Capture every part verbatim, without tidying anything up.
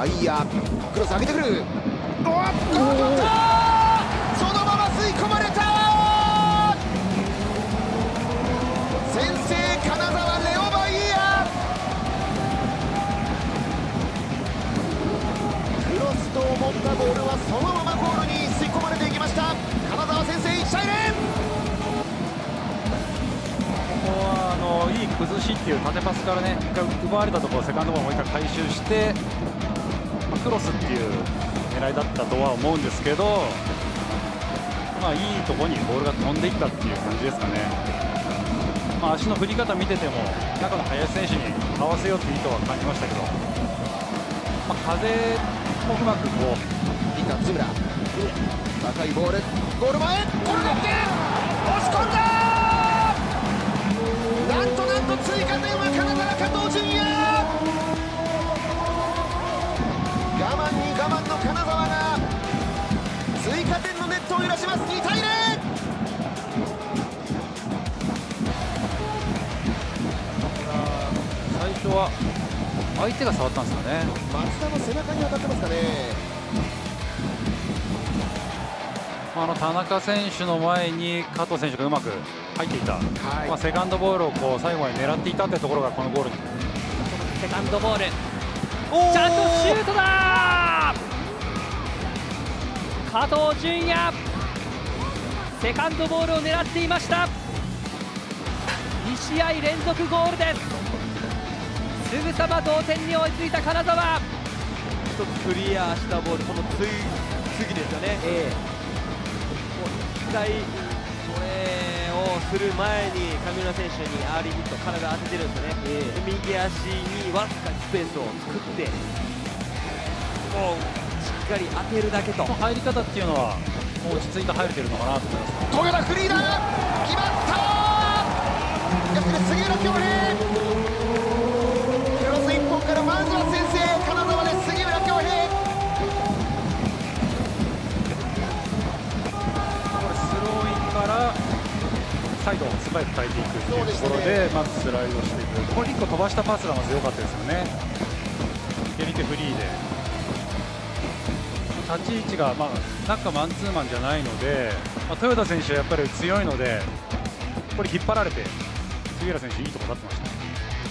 バイヤークロス上げてくる。おっとそのまま吸い込まれた。先制金沢レオバイヤー。クロスと思ったボールはそのままゴールに吸い込まれていきました。金沢先制いちたいゼロ。 ここはあのいい崩しっていう縦パスからね、一回奪われたところセカンドボールもう一回回収して、まあ、クロスっていう狙いだったとは思うんですけど、まあいいところにボールが飛んでいったっていう感じですかね。まあ、足の振り方見てても中の林選手に合わせようっていう意図は感じましたけど、まあ、風もうまくこういいか津村高いボールゴール前ゴールだって押し込んだ。なんとなんと追加点は金沢加藤純也。我慢に我慢の金沢が追加点のネットを揺らします。にたいゼロ。 最初は相手が触ったんですかね。 松田の背中に当たってますかね。 あの田中選手の前に加藤選手がうまく入っていた、はい、まあセカンドボールをこう最後まで狙っていたというところがこのゴールに。 セカンドボールちゃんとシュートだ。加藤純也セカンドボールを狙っていました。にしあい連続ゴールです。すぐさま同点に追いついた金沢。 一つクリアしたボール、この次次ですよね、ええ一回これをする前に上村選手にアーリーヒット体当ててるんですよね、ええ、右足にわずかにスペースを作ってもうしっかり当てるだけと。 入り方っていうのはもう落ち着いて入れてるのかなと思います。 豊田フリーだ決まった。逆に杉浦恭平クロスいっぽんからまずは先制金沢で杉浦恭平。 これスローインからサイドを素早く変えていくっていうところでまずスライドしていく。これいっこ飛ばしたパスがまず良かったですよね。蹴り手フリーで立ち位置が、まあ、中マンツーマンじゃないので、まあ、豊田選手はやっぱり強いのでこれ引っ張られて杉浦選手いいところ立ってました。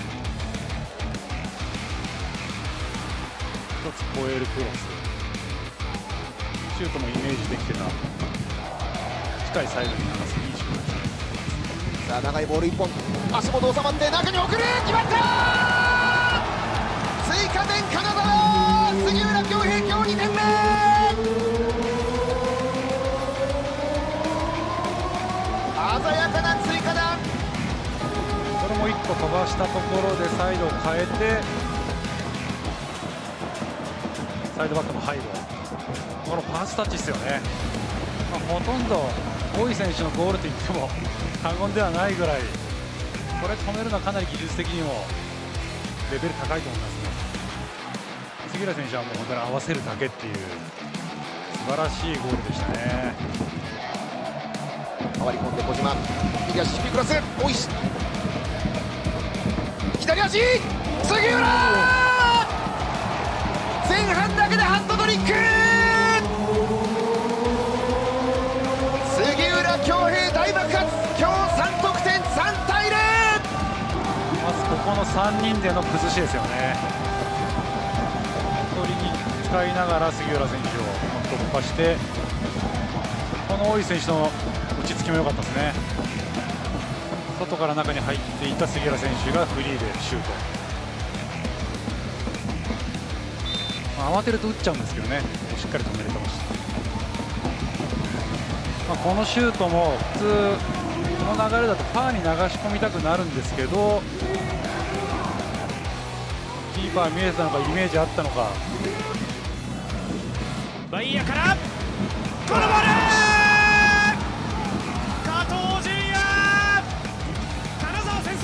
一つ超えるクロスシュートもイメージできてた近いサイドに流すいいシュートでした。 さあ長いボールいっぽん足元収まって中に送る決まった。追加点金沢杉浦恭平今日にてんめ。鮮やかな追加弾。 これもいっこ飛ばしたところでサイドを変えてサイドバックの背後このパスタッチですよね。まあ、ほとんど大井選手のゴールといっても過言ではないぐらいこれ止めるのはかなり技術的にもレベル高いと思いますね。杉浦選手はもう本当に合わせるだけっていう素晴らしいゴールでしたね。 回り込んで小島右足低いクロスおいし左足杉浦前半だけでハンドトリック。杉浦恭平大爆発今日さんとくてんさんたいゼロ。 まずここのさんにんでの崩しですよね。取りに使いながら杉浦選手を突破してこの大井選手の落ち着きも良かったですね。外から中に入っていた杉浦選手がフリーでシュート、まあ、慌てると打っちゃうんですけどねしっかり止めれてました。まあ、このシュートも普通この流れだとパーに流し込みたくなるんですけどキーパー見えてたのかイメージあったのか。 バイヤからこのボール加藤純也金沢先生。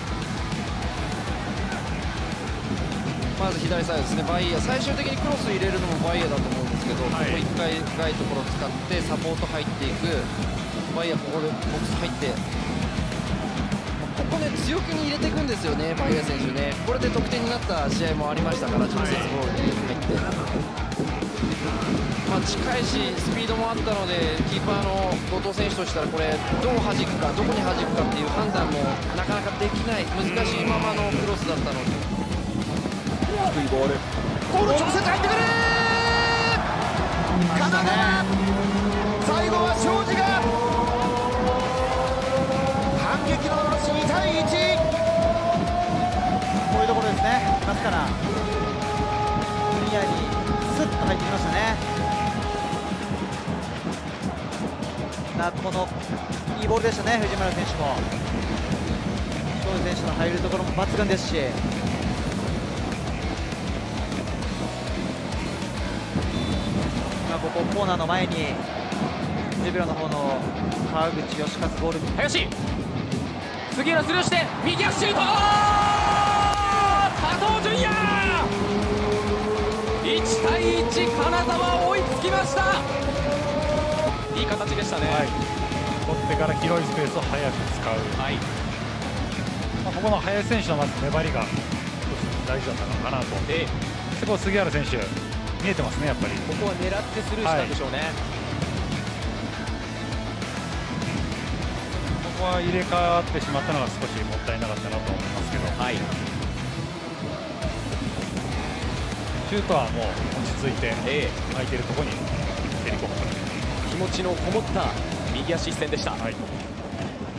まず左サイドですね。バイヤ最終的にクロス入れるのもバイヤだと思うんですけど、はい、ここいっかい深いところを使ってサポート入っていくバイヤここでボックス入ってここね強気に入れていくんですよね、バイエ選手ね。これで得点になった試合もありましたから、直接ゴールに入って、まあ、近いしスピードもあったので、キーパーの後藤選手としたらこれどう弾くか、どこに弾くかっていう判断もなかなかできない難しいままのクロスだったので、 低いボール、ゴール直接入ってくる、金沢、最後は庄司が反撃ののろし、にたいいち。こういうところですね、いますからクリアにスッと入ってきましたね。なこのいいボールでしたね、藤村選手も。庄司選手の入るところも抜群ですし、今ここコーナーの前にジュビロの方の川口義勝ゴール、 林、杉浦スルーして右足シュート、加藤純也、いちたいいち、金沢追いつきました。いい形でしたね。 はい、取ってから広いスペースを早く使う、 はい、 まあ、ここの林選手のまず粘りが一つ大事だったのかなと。 ええ、 そこ杉原選手見えてますね、やっぱり。 ここは狙ってスルーしたんでしょうね。 ここは入れ替わってしまったのが少しもったいなかったなと思いますけど、 はい、 シュートはもう落ち着いて、 ええ、 空いてるところに蹴り込むと。 気持ちのこもった右足一閃でした。 はい、